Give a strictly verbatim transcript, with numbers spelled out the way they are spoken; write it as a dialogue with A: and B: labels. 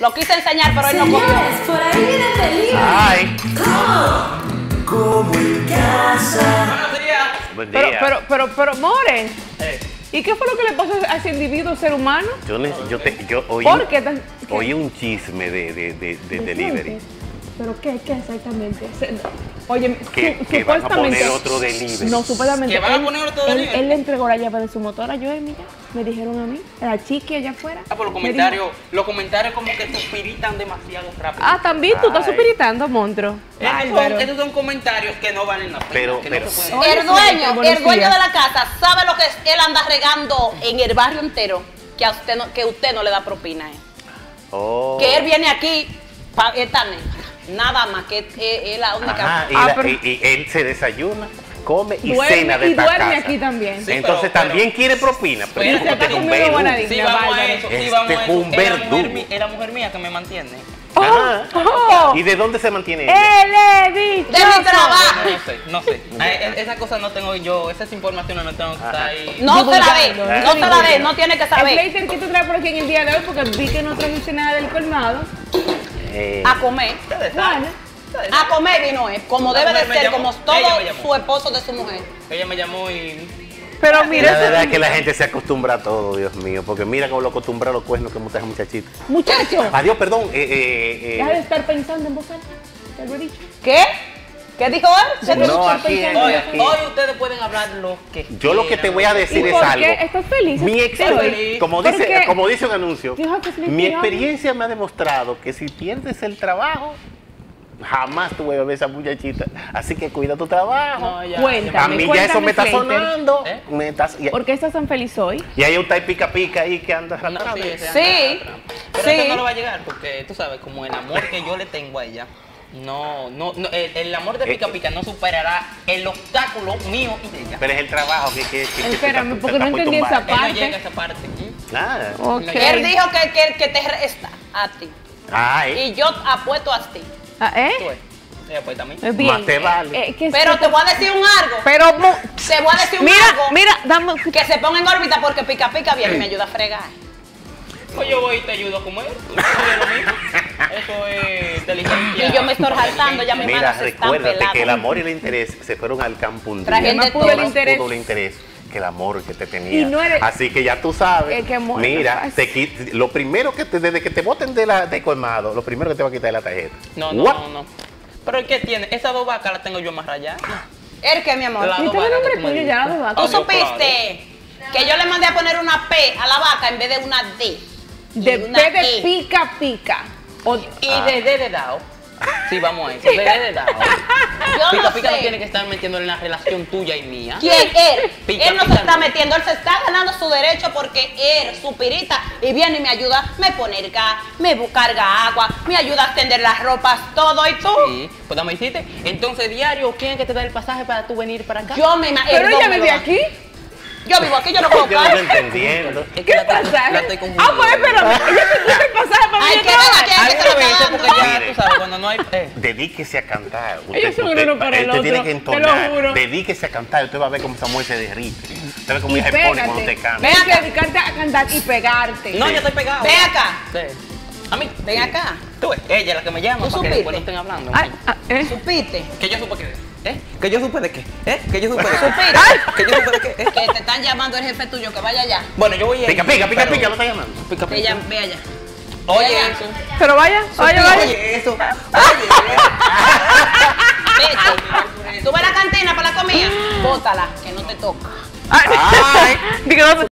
A: Lo quise enseñar, pero él no cogió.
B: Por ahí viene el delivery.
C: Ay.
B: ¿Cómo? Como en casa.
D: Buenos días.
C: Buen día.
E: Pero, pero, pero, pero, More,
D: Eh,
E: ¿y qué fue lo que le pasó a ese individuo, ser humano?
C: Yo, ne- yo, te, yo oí,
E: ¿Por qué tan- qué?
C: oí un chisme de, de, de, de
E: ¿De
C: delivery.
E: qué? ¿Pero qué? ¿Qué exactamente? Se- Oye,
C: Que,
E: su-
C: que van a
E: supuestamente...
C: poner otro delivery.
E: No, supuestamente.
D: ¿Que van a
E: él-
D: poner otro
E: él-
D: delivery?
E: Él le entregó la llave de su motor a Joel, mira. Me dijeron a mí, a la chiqui allá afuera.
D: ah, por los
E: Me
D: comentarios, los comentarios como que suspiritan demasiado rápido.
E: dijo- Ah, también tú estás
C: Ay.
E: suspiritando, monstruo.
D: Esos son,
E: Bárbaro.
D: esos son comentarios que no valen la pena.
C: Pero-
D: que
C: pero-
D: no se pueden.
E: Oye,
A: El dueño,
E: señorita, buenos
A: el dueño
E: días.
A: de la casa sabe lo que es- él anda regando en el barrio entero, que a usted no, que usted no le da propina. eh.
C: Oh.
A: Que él viene aquí para esta negra. Nada más que es, es la única.
C: Ajá, y,
E: Ah,
C: la-
E: pero-
C: y- y él se desayuna, come y
E: Duerme-
C: cena de
E: y
C: esta
E: duerme
C: casa.
E: aquí también.
D: Sí,
C: Entonces
D: pero-
C: también
D: pero-
C: quiere propina. Pero
D: Pero
C: como
D: se
C: este
D: está
C: es un
E: comiendo
C: verdugo.
E: buena
D: Sí, vamos a
E: bárbaro.
D: eso, sí,
C: Este
D: vamos a
C: es
D: eso.
C: un
D: Es la mujer
C: verdugo.
D: mi- es la mujer mía que me mantiene.
C: Ajá.
E: Oh,
C: ¿Y de dónde se mantiene ella?
E: él es
A: De
E: dichoso.
A: mi trabajo.
D: No sé, no sé. Ah, e- Esas cosas no tengo yo, esas informaciones no tengo que estar ahí.
A: No se la dé,
E: Divulgando,
A: no se la dé, no tiene que
E: El
A: saber.
E: Blazer que tú traes por aquí en el día de hoy, porque vi que no trajiste nada del colmado.
C: Eh,
A: A comer.
D: Ustedes saben.
E: Bueno,
D: Ustedes
A: A
D: saben.
A: comer vino es, como
D: La
A: debe de
D: mujer me
A: ser,
D: llamó,
A: como
D: ella
A: todo
D: me llamó.
A: su esposo de su mujer.
D: Ella me llamó y.
E: pero
C: la
E: mira,
C: verdad
E: ese-
C: es que la gente se acostumbra a todo, Dios mío, porque mira cómo lo acostumbra a los cuernos que monta esa muchachita.
E: muchacho,
C: Adiós, perdón. Eh, eh, eh,
E: deja de estar pensando en voz alta. Te lo he dicho.
A: ¿Qué? ¿Qué dijo él?
E: Deja de
C: No,
E: estar
C: aquí
E: pensando en
D: Hoy,
E: voz
C: aquí.
D: hoy ustedes pueden hablar lo que
C: Yo lo que te voy a decir
E: ¿Y
C: es
E: por
C: algo.
E: qué? ¿Estás feliz?
C: Mi
E: Sí, hoy.
C: ex, como
E: ¿Por
C: dice,
E: qué?
C: como dice un anuncio,
E: You have to sleep
C: mi
E: it off.
C: experiencia me ha demostrado que si pierdes el trabajo, jamás tú vas a ver a esa muchachita. Así que cuida tu trabajo.
D: No, ya.
E: Cuéntame.
C: A mí ya eso me está
E: Slater.
C: sonando.
D: ¿Eh?
C: Me está- y,
E: ¿Por qué estás tan feliz hoy?
C: y hay un tal pica pica ahí que anda
D: No,
C: arrastrando.
D: sí, ese
A: Sí,
D: anda atrás. Pero
A: sí.
D: eso no lo va a llegar porque tú sabes, como el amor que yo le tengo a ella, no, no, no el, el amor de
C: Eh,
D: Pica Pica no superará el obstáculo mío y de ella.
C: Pero es el trabajo que... que, que- que
E: Espérame,
C: te-
E: porque
C: te
E: no
C: está por
E: entendí esa
C: tumbar.
D: Él no
E: parte.
D: llega a esa parte. ¿Mm?
C: Ah,
E: Ok.
A: Él dijo que, que, que te resta a ti.
C: ay,
A: Y yo apuesto a ti.
E: Ah,
D: Tú
E: ¿eh?
D: ves. Ella pues también.
E: Eh, Bien.
C: Más te vale.
E: Eh, que
A: Pero
E: se-
A: te voy a decir un algo.
E: Pero, mu-
A: Te voy a decir un
E: mira,
A: algo.
E: mira, dame...
A: Que se ponga en órbita porque Pica Pica viene y me ayuda a fregar.
D: Pues yo voy y te ayudo a comer. Eso es lo mismo. Eso es inteligencia.
A: Y yo me estoy saltando, ya mi
C: mira,
A: manos están
C: recuérdate
A: peladas.
C: que el amor y el interés se fueron al campo un día.
A: Traje
E: Más
A: de
E: puro
A: todo.
E: el
C: Más
E: interés.
C: pudo el interés que el amor que te tenía.
E: Y no eres-
C: Así que ya tú sabes.
E: Es que amor no es
C: mira,
E: fácil.
C: te quit- lo primero que te, desde que te boten de la de colmado, lo primero que te va a quitar es la tarjeta.
D: No, no,
C: What?
D: no, no. Pero ¿qué tiene? Esas dos vacas las tengo yo más rayadas.
A: ¿El qué, mi amor?
D: La-
E: ¿Y
D: dos
E: tú el
D: vacas
E: nombre
D: que tú me
E: tuyo ya,
D: diste.
E: la
A: ¿Tú
E: vaca?
D: Obvio,
A: supiste que yo le mandé a poner una P a la vaca en vez de una D?
E: De
A: Y una
E: P de
A: E.
E: pica pica. O-
D: Y
C: Ah.
D: de de de dao. Sí, vamos a eso. De de de dao.
A: Yo
D: Pica
A: no
D: Pica no
A: sé.
D: tiene que estar metiendo en la relación tuya y mía.
A: ¿Quién? Él.
D: Pica,
A: él no
D: pica,
A: se está
D: no.
A: metiendo, él se está ganando su derecho porque él, su pirita, y viene y me ayuda, me pone el gas, me bu- carga agua, me ayuda a extender las ropas, todo y tú.
D: Sí, pues dame hiciste. Entonces, diario, ¿quién es que te da el pasaje para tú venir para acá?
A: Yo me imagino.
E: Pero ella vive aquí.
A: Yo vivo aquí, yo no puedo
C: Yo no estoy
A: caer.
C: entendiendo.
D: Es que
E: ¿Qué
D: la estoy-
E: pasaje?
D: la estoy
E: Ah,
D: confundiendo.
E: pues espérame. Ella te dio el pasaje para
A: Ay,
E: venir
A: que
E: a
A: venga,
E: trabajar.
A: que-
D: Algunas
A: está
D: veces,
A: dando.
D: porque ya,
C: Mire.
D: tú sabes, cuando no hay... Eh.
C: Dedíquese a cantar.
E: Ellos son uno para el
C: usted tiene
E: otro,
C: que
E: te lo
C: entonar.
E: juro.
C: Dedíquese a cantar. Usted va a ver cómo Samuel se derrite. Usted ve cómo
E: Y
C: ella se pone
E: pégate.
C: cuando te canta.
E: Tienes que dedicarte a cantar y pegarte.
D: No, yo estoy pegado.
A: Ven acá,
D: Sí. A mí.
A: ven acá.
D: Tú ves, ella es la que me llama
A: ¿Tú
D: para que
A: supiste?
D: después no estén hablando.
E: Ay, ah, ¿eh?
A: ¿Supiste?
D: Que yo supe que... ¿Eh? ¿Que yo supe de qué? ¿Eh? ¿Que yo supe de qué?
A: ¿Supiste?
D: ¿Que yo supe de qué? ¿Eh?
A: Que te están llamando el jefe tuyo, que vaya allá.
D: Bueno, yo voy a...
C: Pica, pica, pica,
D: pero-
C: pica, lo está llamando.
D: Pica,
A: Que
D: pica.
A: ella, ve allá.
D: Oye
A: Ella.
D: eso.
E: Pero vaya, vaya, vaya.
D: Oye eso. Oye.
A: Vete. Tú ves la cantina para la comida, bótala, que no te toca.
E: Ay, digo, no,